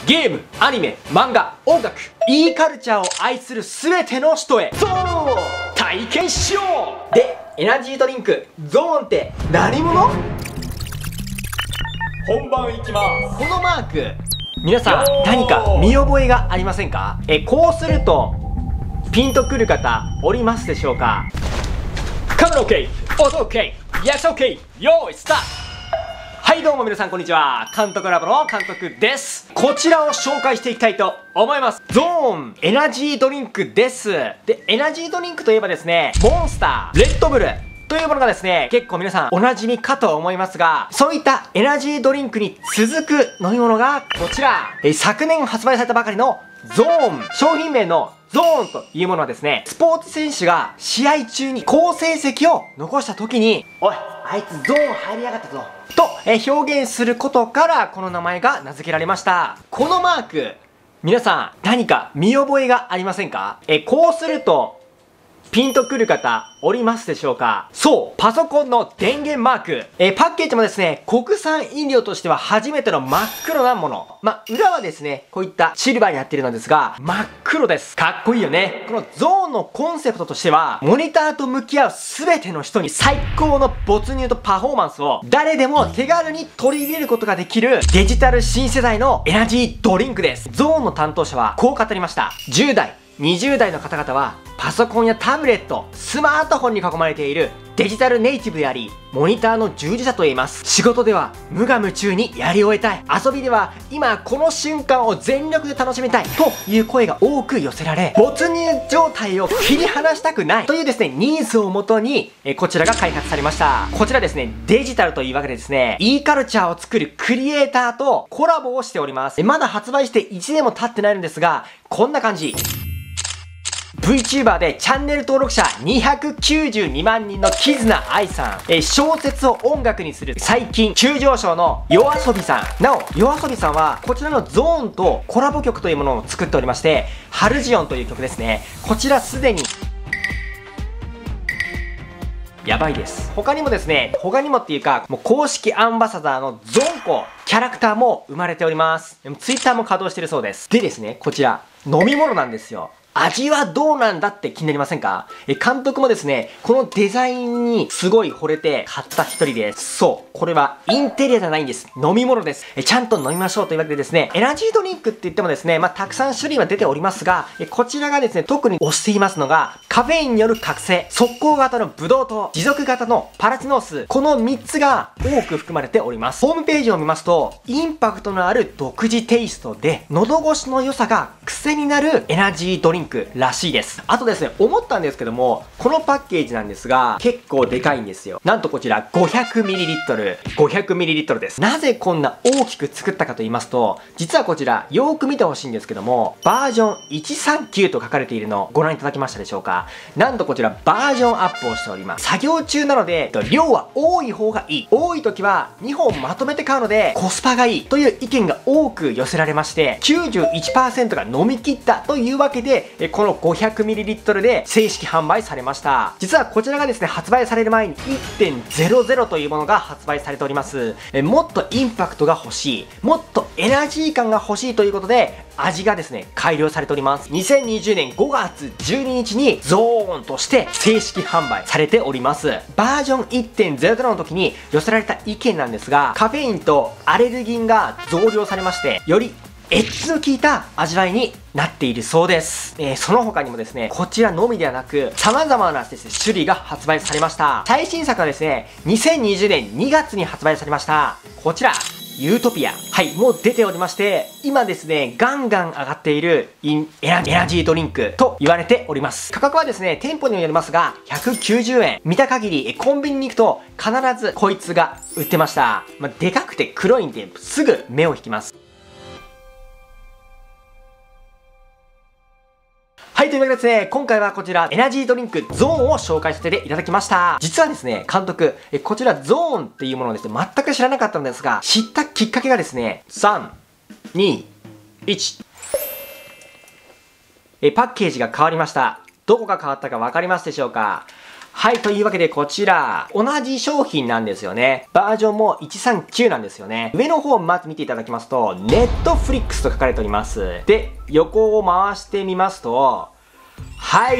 ゲーム、アニメ、漫画、音楽、e カルチャーを愛する全ての人へゾーンを体験しよう。で、エナジードリンクゾーンって何者？本番いきます。このマーク、皆さん何か見覚えがありませんか？こうするとピンとくる方おりますでしょうか？カメラ OK、 音 OK、 役者 OK、 用意スタート。はい、どうも皆さんこんにちは。監督ラボの監督です。こちらを紹介していきたいと思います。ゾーンエナジードリンクです。で、エナジードリンクといえばですね、モンスター、レッドブルというものがですね、結構皆さんおなじみかと思いますが、そういったエナジードリンクに続く飲み物がこちら。昨年発売されたばかりのゾーン。商品名のゾーンというものはですね、スポーツ選手が試合中に好成績を残した時に、おい、あいつゾーン入りやがったぞと表現することからこの名前が名付けられました。このマーク、皆さん何か見覚えがありませんか？こうするとピンとくる方おりますでしょうか？そう、パソコンの電源マーク。パッケージもですね、国産飲料としては初めての真っ黒なもの。裏はですね、こういったシルバーになっているのですが、真っ黒です。かっこいいよね。このゾーンのコンセプトとしては、モニターと向き合う全ての人に最高の没入とパフォーマンスを誰でも手軽に取り入れることができるデジタル新世代のエナジードリンクです。ゾーンの担当者はこう語りました。10代、20代の方々はパソコンやタブレット、スマートフォンに囲まれているデジタルネイティブであり、モニターの従事者と言えます。仕事では無我夢中にやり終えたい。遊びでは今この瞬間を全力で楽しみたい。という声が多く寄せられ、没入状態を切り離したくないというですね、ニーズをもとに、こちらが開発されました。こちらですね、デジタルというわけでですね、e カルチャーを作るクリエイターとコラボをしております。まだ発売して1年も経ってないのですが、こんな感じ。VTuber でチャンネル登録者292万人のキズナアイさん。小説を音楽にする最近急上昇のYOASOBIさん。なお、YOASOBIさんはこちらのゾーンとコラボ曲というものを作っておりまして、ハルジオンという曲ですね。こちらすでにやばいです。他にもですね、他にもっていうか、もう公式アンバサダーのゾンコキャラクターも生まれております。でも Twitter も稼働してるそうです。でですね、こちら飲み物なんですよ。味はどうなんだって気になりませんか？監督もですね、このデザインにすごい惚れて買った一人です。そう、これはインテリアじゃないんです。飲み物です。ちゃんと飲みましょうというわけでですね、エナジードリンクって言ってもですね、たくさん種類は出ておりますが、こちらがですね、特に推していますのが、カフェインによる覚醒、速攻型のブドウ糖、持続型のパラチノース、この3つが多く含まれております。ホームページを見ますと、インパクトのある独自テイストで、喉越しの良さが癖になるエナジードリンクらしいです。あとですね、思ったんですけども、このパッケージなんですが、結構でかいんですよ。なんとこちら 500ml です。なぜこんな大きく作ったかと言いますと、実はこちら、よーく見てほしいんですけども、バージョン139と書かれているのをご覧いただけましたでしょうか？なんとこちらバージョンアップをしております。作業中なので、量は多い方がいい。多い時は2本まとめて買うので、コスパがいいという意見が多く寄せられまして、91% が飲み切ったというわけで、この 500ml で正式販売されました。実はこちらがですね、発売される前に 1.00 というものが発売されております。もっとインパクトが欲しい、もっとエナジー感が欲しいということで、味がですね、改良されております。2020年5月12日にゾーンとして正式販売されております。バージョン 1.00 の時に寄せられた意見なんですが、カフェインとアレルギンが増量されまして、よりエッジの効いた味わいになっているそうです。その他にもですね、こちらのみではなく、様々なですね、種類が発売されました。最新作はですね、2020年2月に発売されました。こちら、ユートピア。はい、もう出ておりまして、今ですね、ガンガン上がっているエナジードリンクと言われております。価格はですね、店舗にもよりますが、190円。見た限り、コンビニに行くと必ずこいつが売ってました。でかくて黒いんで、すぐ目を引きます。はい、というわけでですね、今回はこちら、エナジードリンクゾーンを紹介させていただきました。実はですね、監督、こちらゾーンっていうものをですね、全く知らなかったんですが、知ったきっかけがですね、3、2、1。パッケージが変わりました。どこが変わったか分かりますでしょうか？ はい、というわけでこちら、同じ商品なんですよね。バージョンも139なんですよね。上の方まず見ていただきますと、Netflix と書かれております。で、横を回してみますと、はい、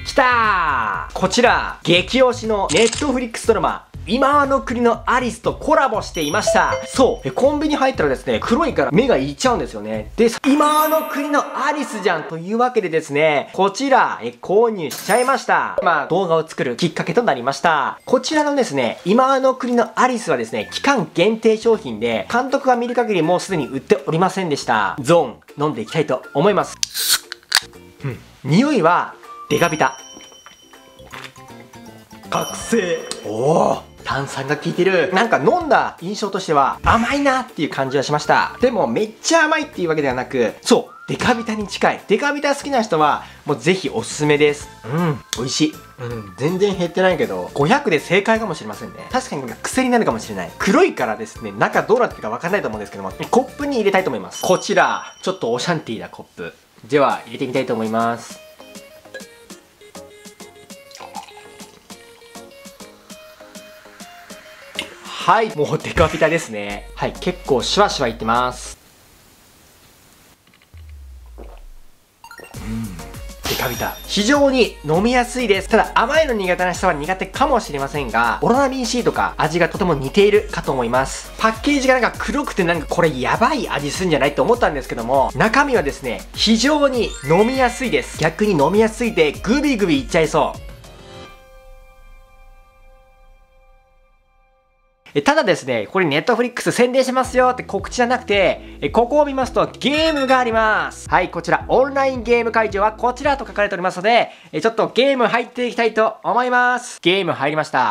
来たー！こちら、激推しの Netflix ドラマ、今はの国のアリスとコラボしていました。そう。コンビニ入ったらですね、黒いから目がいっちゃうんですよね。で、今はの国のアリスじゃんというわけでですね、こちら、購入しちゃいました。まあ、動画を作るきっかけとなりました。こちらのですね、今はの国のアリスはですね、期間限定商品で、監督が見る限りもうすでに売っておりませんでした。ゾーン、飲んでいきたいと思います。匂いは、デカビタ。覚醒。おー。炭酸が効いてる。なんか飲んだ印象としては甘いなっていう感じはしました。でもめっちゃ甘いっていうわけではなく、そう、デカビタに近い。デカビタ好きな人はもうぜひおすすめです。美味しい。全然減ってないけど、500で正解かもしれませんね。確かに癖になるかもしれない。黒いからですね、中どうなってるかわかんないと思うんですけども、コップに入れたいと思います。こちら、ちょっとオシャンティーなコップ。では、入れてみたいと思います。はい、もうデカビタですね。はい、結構シュワシュワいってます。デカビタ。非常に飲みやすいです。ただ甘いの苦手な人は苦手かもしれませんが、オロナミン C とか味がとても似ているかと思います。パッケージがなんか黒くてなんかこれやばい味するんじゃないと思ったんですけども、中身はですね、非常に飲みやすいです。逆に飲みやすいでグビグビいっちゃいそう。ただですね、これネットフリックス宣伝しますよって告知じゃなくて、ここを見ますとゲームがあります。はい、こちらオンラインゲーム会場はこちらと書かれておりますので、ちょっとゲーム入っていきたいと思います。ゲーム入りました。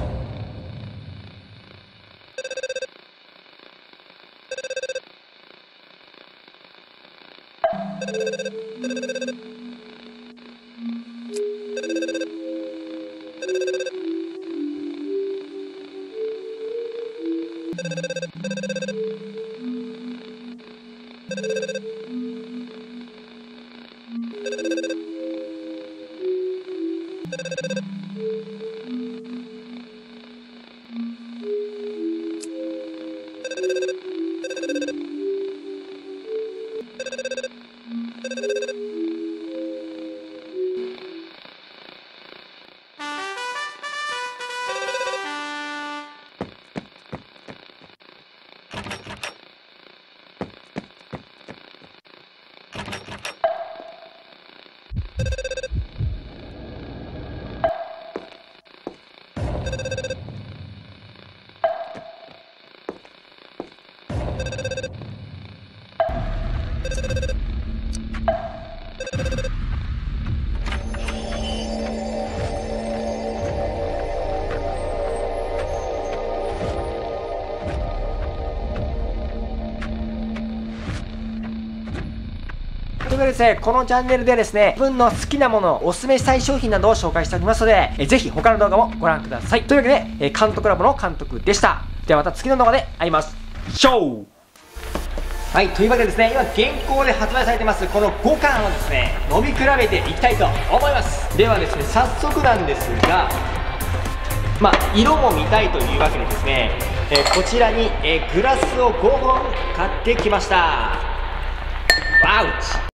というわけでですね、このチャンネルではですね、自分の好きなものをおすすめしたい商品などを紹介しておりますので、ぜひ他の動画もご覧ください。というわけで、監督ラボの監督でした。ではまた次の動画で会いましょう。はい、というわけでですね、今現行で発売されてますこの5巻をですね、飲み比べていきたいと思います。ではですね、早速なんですが、色も見たいというわけでですね、こちらに、グラスを5本買ってきました。ワウチ。